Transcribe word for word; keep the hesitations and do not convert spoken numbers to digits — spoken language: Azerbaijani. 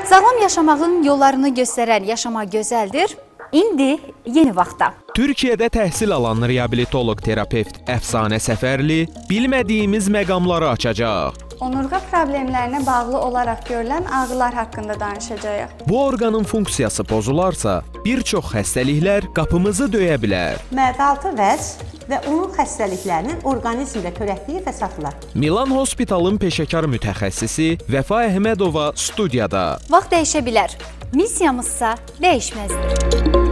Sağlam yaşamağın yollarını göstərən Yaşama Gözəldir, indi yeni vaxtda. Türkiyədə təhsil alan reabilitoloq terapevt Əfsanə Səfərli bilmədiyimiz məqamları açacaq. Onurğa problemlərinə bağlı olaraq görülən ağrılar haqqında danışacağıq. Bu orqanın funksiyası pozularsa, bir çox xəstəliklər qapımızı döyə bilər. Mədə-altı vəz və onun xəstəliklərinin orqanizmdə törətdiyi fəsadlar. Milan Hospitalın peşəkar mütəxəssisi Vəfa Əhmədova studiyada. Vaxt dəyişə bilər, missiyamızsa dəyişməzdir.